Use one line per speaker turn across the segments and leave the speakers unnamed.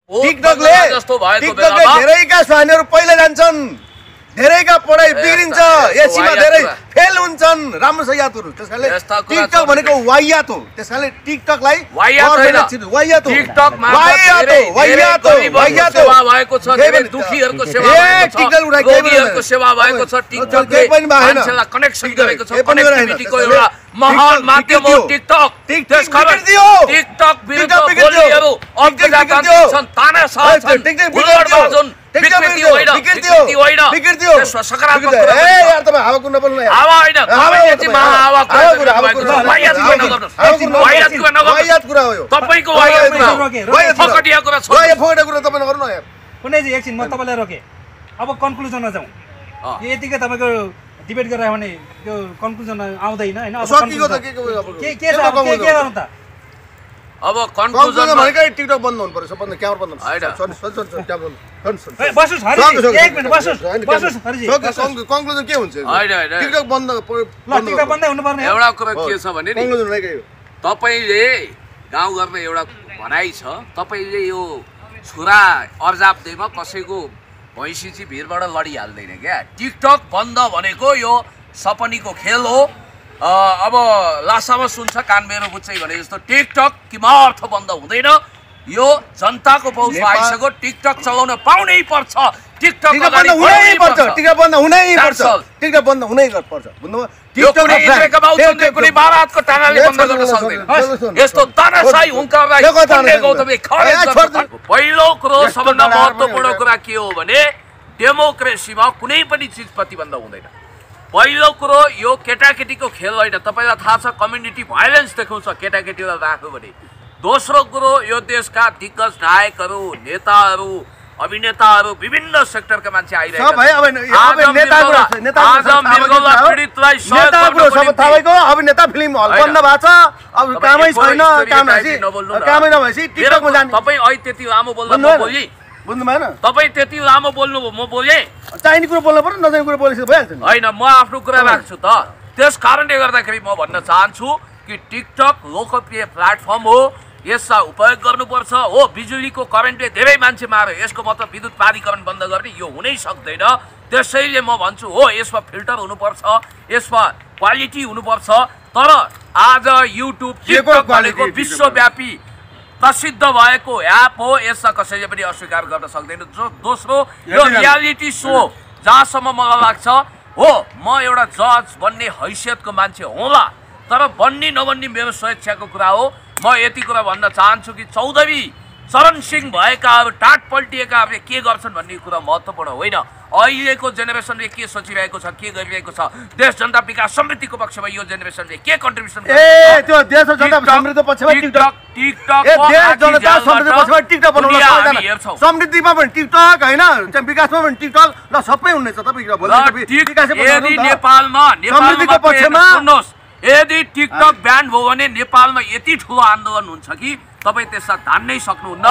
टिकटकले धेरैका सानीहरु पहिले जान्छन्, धेरैका पढाइ बिग्रिन्छ, एसीमा धेरै फेल हुन्छन्, राम्रो छ याद गर्नु। त्यसकारणले टिकटक भनेको वाहियात हो। त्यसकारणले टिकटकलाई वाहियात
भएको छ, धेरै दुखीहरुको सेवा भएको छ, रोगीहरुको सेवा भएको छ, टिकटकले मान्छेलाई कनेक्सन गरेको छ, कनेक्टिभिटीको एउटा महान माध्यम हो टिकटक। टिकटक विरुद्ध बोल्नेहरु अज्ञानता छन्, तानाशाह छन्, उल्लडबाजुन विकृति होइन, त्यसमा सकारात्मक कुरा
यार तपाईं हावा कुन नबोल्नु यार।
हावा होइन, तपाईले चाहिँ महाहावा
वाहियात कुरा हो यो।
तपाईको वाहियात कुरा हो, फकटिया कुरा छ।
फकटिया कुरा तपाईं नगर्नु यार।
कुनै चाहिँ एकछिन म तपाईलाई रोके। अब कन्क्लुजनमा जाउँ। यतिकै तपाईको डिबेट गरेर भने त्यो कन्क्लुजन आउँदैन हैन। अब
सकिएको त के
गरौँ त?
अब कन्क्लुजन
भनेको टिकटक बन्द हुनु पर्छ, सबभन्दा क्यामरा बन्द
बसुस हरि एक मिनेट बसुस हरिजी
कन्क्लुजन के हुन्छ? टिकटक बन्द
टिकटक बन्दै हुनुपर्ने।
एउटा कुरा के छ भने नि, तपाईले गाउँ गर्ने एउटा भनाइ छ, तपाईले यो छुरा अर्जाप दिएमा कसैको भैँसी चाहिँ भिरबाट लडिहाल्दैन क्या। टिकटक बन्द भनेको यो सपनीको खेल हो। अब लासामा सुन्छ कान मेरो बुझ्छ भने जस्तो टिकटक किमर्थ बन्द हुँदैन, यो जनताको पहुँचमा आइसक्यो। टिकटक चलाउन पाउनै पर्छ, टिकटक
बन्द हुनै पर्छ, टिकटक बन्द हुनै पर्छ, टिकटक बन्द हुनै पर्छ।
यो कुनै इन्द्रका बाउचन्दले कुनै बारातको टानाले बन्द गर्न सक्दैन। यस्तो तानाशाही हुङ्कारलाई कुनै गौतमले खारेज गर्छ। पहिलो कुरो सबभन्दा महत्त्वपूर्ण कुरा के हो भने डेमोक्रेसीमा कुनै पनि चिज प्रतिबन्ध हुँदैन। पहिलो कुरो यो केटाकेटीको खेल होइन, तपाईलाई थाहा छ कम्युनिटी भाइलेन्स देखाउँछ केटाकेटीलाई राख्यो भने। दोस्रो कुरो यो देशका दिग्गज नायकहरू, नेताहरू, अभिनेताहरू, विभिन्न सेक्टरका मान्छे आइरहेका छन्।
अभिनेता फिल्म हल बन्द भएको छ, अब कामै छैन, कामै नभएपछि टिकटकमा जाने।
तपाईँ अहिले त्यति लामो बोल्दा म बोलेँ,
बुझ्नु भएन?
तपाईँ त्यति लामो बोल्नु म बोलेँ।
चाहिने कुरो बोल्नु पर्यो, नचाहिने कुरो बोलेपछि भइहाल्छ नि।
होइन, म आफ्नो कुरा राख्छु त। त्यस कारणले गर्दाखेरि म भन्न चाहन्छु कि टिकटक लोकप्रिय प्लेटफर्म हो, यसलाई उपयोग गर्नुपर्छ हो। बिजुलीको करेन्टले धेरै मान्छे मार्यो, यसको मतलब विद्युत प्राधिकरण बन्द गर्ने यो हुनै सक्दैन। त्यसैले म भन्छु हो यसमा फिल्टर हुनुपर्छ, यसमा क्वालिटी हुनुपर्छ। तर आज युट्युब टिकटक भनेको विश्वव्यापी प्रसिद्ध भएको एप हो, यसलाई कसैले पनि अस्वीकार गर्न सक्दैन। दोस्रो यो रियालिटी सो जहाँसम्म मलाई लाग्छ हो, म एउटा जज बन्ने हैसियतको मान्छे होला, तर बन्ने नबन्ने मेरो स्वेच्छाको कुरा हो। म यति कुरा भन्न चाहन्छु कि चौधरी चरण सिंह भएकाहरू, टाट पल्टिएकाहरूले के गर्छन् भन्ने कुरा महत्त्वपूर्ण होइन। अहिलेको जेनेरेसनले के सोचिरहेको छ, के गरिरहेको छ, देश जनता विकास समृद्धिको पक्षमा यो जेनेरेसनले के कन्ट्रिब्युसन
त्यो देश जनता समृद्धि पक्षमा समृद्धिमा पनि टिकटक होइन, विकासमा पनि टिकटक ल सबै हुनेछ।
यदि नेपालमा समृद्धिको पक्षमा यदि टिकटक ब्यान भयो भने नेपालमा यति ठुलो आन्दोलन हुन्छ कि तपाईँ त्यसलाई धान्नै सक्नुहुन्न।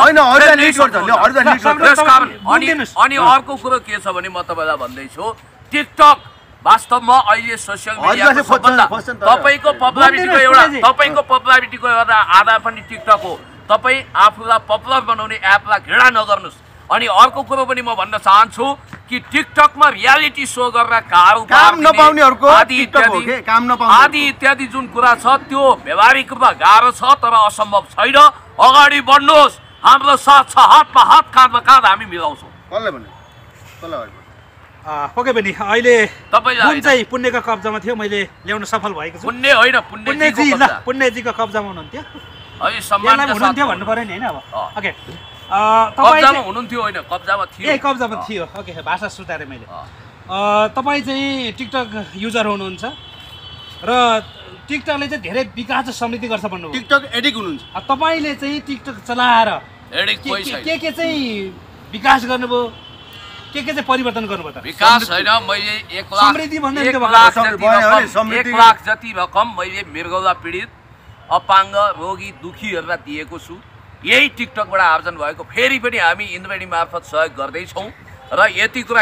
अनि अर्को कुरो के छ भने म तपाईँलाई भन्दैछु, टिकटक वास्तवमा अहिले सोसियल मिडियाको सबभन्दा तपाईँको पपुलारिटीको एउटा आधार पनि टिकटक हो। तपाईँ आफूलाई पपुलर बनाउने एपलाई घृणा नगर्नुहोस्। अनि अर्को कुरो पनि म भन्न चाहन्छु कि टिकटकमा रियालिटी शो गरेर आदि इत्यादि जुन कुरा छ त्यो व्यवहारिक रूपमा गाह्रो छ, तर असम्भव छैन। अगाडि बढ्नुहोस्, हाम्रो साथ छ, हातमा हात, काँधमा काँध हामी मिलाउँछौँ।
ओके बहिनी, अहिले तपाईलाई चाहिँ पुण्यको कब्जामा थियो, मैले ल्याउन सफल भएको छु।
पुण्य होइन,
पुण्यजीको कब्जामा हुनुहुन्थ्यो,
अहिले सम्मान
हुनुहुन्थ्यो भन्नु पर्यो नि हैन? अब ओके,
कब्जामा हुनुहुन्थ्यो होइन, कब्जामा थियो।
ए कब्जामा थियो, ओके, भाषा सुधारे मैले। तपाईँ चाहिँ टिकटक युजर हुनुहुन्छ र टिकटकले चाहिँ धेरै विकास र समृद्धि गर्छ भन्नु,
टिकटक एडिक्ट हुनुहुन्छ।
तपाईँले चाहिँ टिकटक चलाएर के चाहिँ विकास गर्नुभयो, के चाहिँ परिवर्तन गर्नुभयो त?
विकास होइन, मैले 1 लाख जति रकम मैले मृगौला पीडित, अपाङ्ग, रोगी, दुखीहरूलाई दिएको छु। यही टिकटकबाट आर्जन भएको। फेरि पनि हामी इन्द्रणी मार्फत सहयोग गर्दैछौँ र यति कुरा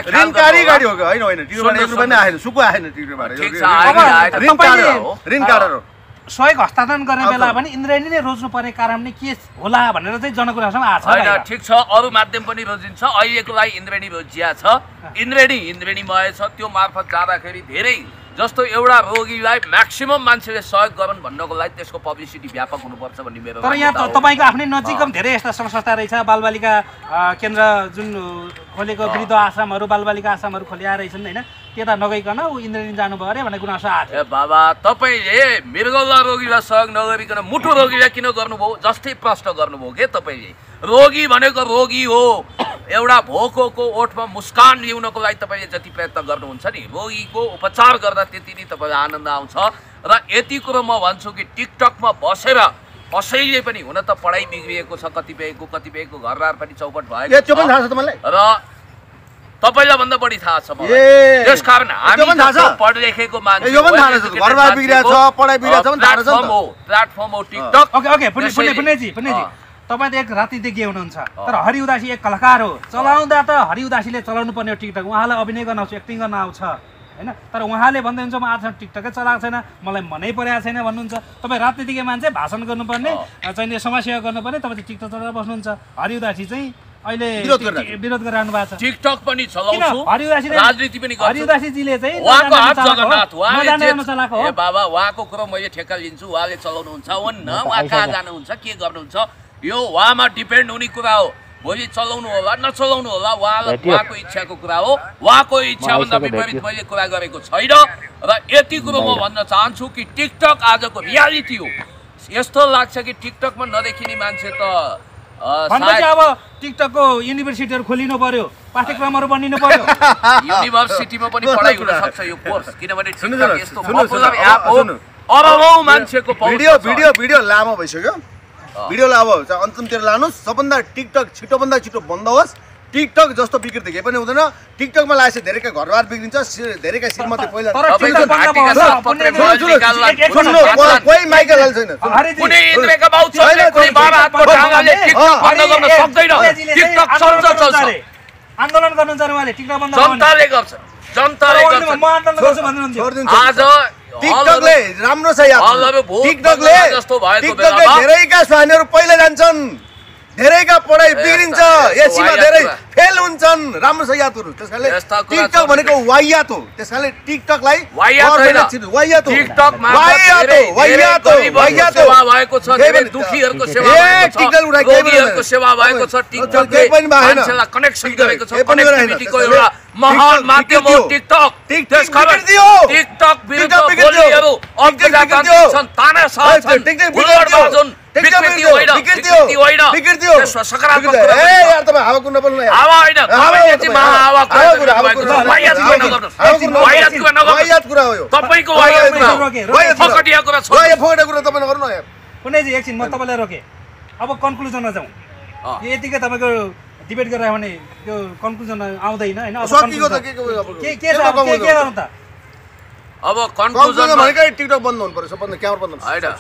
सहयोग हस्तान्तरण गर्ने बेला पनि इन्द्रेणी नै रोज्नु पर्ने कारण नै के होला भनेर चाहिँ जनकुरासँग आएको छ
होइन ठिक छ अरू माध्यम पनि रोजिन्छ अहिलेको लागि इन्द्रेणी रोजिया छ इन्द्रेणीमय छ त्यो मार्फत जाँदाखेरि धेरै जस्तो एउटा रोगीलाई म्याक्सिमम मान्छेले सहयोग गरून् भन्नको लागि त्यसको पब्लिसिटी व्यापक हुनुपर्छ भन्ने मेरो
तर यहाँ तपाईँको आफ्नै नजिकमा धेरै यस्ता संस्था रहेछ बालबालिका केन्द्र जुन खोलेको वृद्ध आश्रमहरू बालबालिका आश्रमहरू खोलिया रहेछन् होइन त्यता नगइकन ऊ इन्द्रेणी जानुभयो अरे भन्ने गुनासो आएको
ए बाबा तपाईँले मृगौला रोगीलाई सहयोग नगरिकन मुटु रोगीलाई किन गर्नुभयो जस्तै प्रश्न गर्नुभयो के तपाईँले रोगी भनेको रोगी हो एउटा भोकोको ओठमा मुस्कान ल्याउनको लागि तपाईँले जति प्रयत्न गर्नुहुन्छ नि रोगीको उपचार गर्दा त्यति नै तपाईँलाई आनन्द आउँछ र यति कुरो म भन्छु कि टिकटकमा बसेर कसैले पनि हुन त पढाइ बिग्रिएको छ कतिपयको घरबार पनि चौपट भएको र तपाईलाई भन्दा बढी थाहा छ मलाई त्यसकारण हामी पढ लेखेको मान्छे प्लेटफर्म हो टिकटक
ओके पुण्यजी तपाईँ त एक राजनीतिज्ञ हुनुहुन्छ तर हरि उदासी एक कलाकार हो चलाउँदा त हरि उदासीले चलाउनु पर्ने हो टिकटक उहाँलाई अभिनय गर्न आउँछ एक्टिङ गर्न आउँछ होइन तर उहाँले भन्दै हुन्छ म आजसम्म टिकटकै चलाएको छैन मलाई मनै परेको छैन भन्नुहुन्छ तपाईँ राजनीतिज्ञ मान्छे भाषण गर्नुपर्ने चाहिँ समाजसेवा गर्नुपर्ने तपाईँ चाहिँ टिकटक चलाएर बस्नुहुन्छ हरि उदासी चाहिँ अहिले विरोध गरिरहनु भएको छ
टिकटक पनि चलाउँछु राजनीति पनि गर्छु
हरि उदासीजीले चाहिँ
उहाँको हात जगन्नाथ उहाँले ए बाबा उहाँको कुरो मैले ठेक्का लिन्छु उहाँले चलाउनुहुन्छ हुन्न उहाँ कहाँ जानुहुन्छ के गर्नुहुन्छ यो उहाँमा डिपेन्ड हुने कुरा हो भोलि चलाउनु होला नचलाउनु होला उहाँको इच्छाको कुरा हो उहाँको इच्छाभन्दा विपरीत मैले कुरा गरेको छैन र यति कुरो म भन्न चाहन्छु कि टिकटक आजको रियालिटी हो यस्तो लाग्छ कि टिकटकमा नदेखिने मान्छे त
अब टिकटकको युनिभर्सिटीहरू खोलिनु पर्यो पाठ्यक्रमहरू बनिनु पर्यो
युनिभर्सिटीमा पनि पढाइ हुन सक्छ यो कोर्स किनभने टिकटक यस्तो पपुलर एप हो अरबौं मान्छेको
भिडियो लामो भइसक्यो भिडियोलाई अब अन्तिमतिर लानुहोस् सबभन्दा टिकटक छिटोभन्दा छिटो बन्द होस् टिकटक जस्तो विकृति केही पनि हुँदैन टिकटकमा लागेपछि धेरैका घरबार बिग्रिन्छ धेरैका श्रीमती पहिला कोही माइकल हाल्छ छैन
कुनै इन्द्रेका बाउ छैन कुनै बाबा हातको ढाङ्गाले टिकटक बन्द गर्न सक्दैन टिकटक चल्छ
आन्दोलन गर्नुहुन्छ उहाँले टिकटक बन्द
जनताले गर्छ
म आन्दोलन गर्छु भन्नुहुन्छ
आज
टिकटकले राम्रो छ यार टिकटकले धेरैका स्वानीहरू पहिला जान्छन् धेरैका पढाइ बिग्रिन्छ एसीमा धेरै फेल हुन्छन् राम्रो छ याद गर्नु त्यसकारणले टिकटक भनेको वाहियात हो त्यसकारणले टिकटकलाई
दुखीहरूको सेवा भएको छ टिकटकले मान्छेलाई कनेक्सन गरेको छ कनेक्टिभिटीको एउटा महान माध्यम हो टिकटक टिकटक विरुद्ध बोलीहरू छन् तानाशाह छन् हुलडबाजुन विकृति होइन सकारात्मक कुरा
यार तपाईं हावा कुन नबोल्नु यार
हावा होइन तपाईले चाहिँ महाहावा वाहियात कुरा हो यो तपाईको वाहियात कुरा हो फकटिया कुरा छोड्नु
फकटिया कुरा तपाईले गर्नु यार
कुनैजी एकछिन म तपाईलाई रोके अब कन्क्लुजनमा जाउँ यतिकै तपाईको डिबेट गरिरह्यो भने त्यो कन्क्लुजन आउँदैन हैन अब
सकियो त
के गर्नु त
अब कन्क्लुजन
भनेकै टिकटक बन्द हुनु पर्छ सबभन्दा क्यामेरा बन्द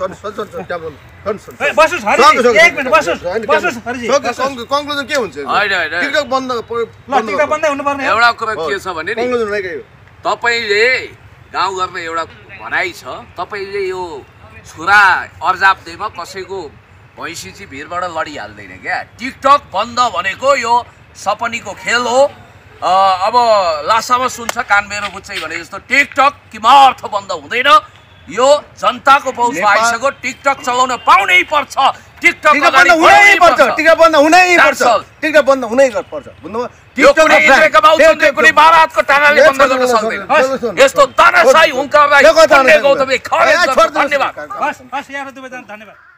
बसुस हरि एक मिनेट बसुस हरिजी
कन्क्लुजन के हुन्छ टिकटक बन्द
टिकटक बन्दै हुनु पर्ने
एउटा कुरा के छ भने नि
कन्क्लुजन भनेकै हो
तपाईले गाउँ घरमा एउटा भनाइ छ तपाईले यो छुरा अर्जाप्दैमा कसैको भैँसी चाहिँ भिरबाट लडिहाल्दैन क्या टिकटक बन्द भनेको यो सपनीको खेल हो अब लासामा सुन्छ कान मेरो बुझ्छ भने जस्तो टिकटक किमर्थ बन्द हुँदैन यो जनताको पहुँचमा आइसक्यो टिकटक चलाउन पाउनै पर्छ टिकटक
बन्द हुनै पर्छ टिकटक बन्द हुनै पर्छ टिकटक बन्द हुनै पर्छ भन्नुमा
टिकटक कुनै बारातको टाङाले बन्द गर्न सक्दैन यस्तो तानाशाही हुङ्कारलाई गौतमले खडेज गर्छ धन्यवाद
बस यहाँ दुवैजना धन्यवाद